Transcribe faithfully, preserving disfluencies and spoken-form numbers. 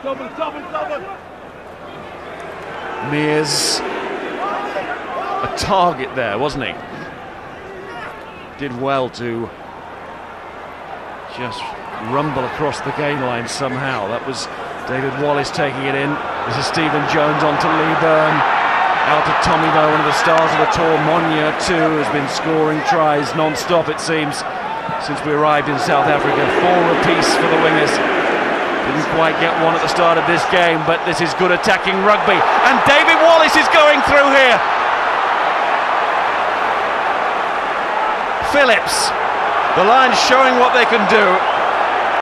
Mears, a target there, wasn't he? Did well to just rumble across the gain line somehow. That was David Wallace taking it in. This is Stephen Jones on to Lee Byrne. Out to Tommy Bow, one of the stars of the tour. Monya too has been scoring tries non-stop, it seems, since we arrived in South Africa. Four apiece for the wingers. Didn't quite get one at the start of this game, but this is good attacking rugby. And David Wallace is going through here. Phillips, the Lions showing what they can do.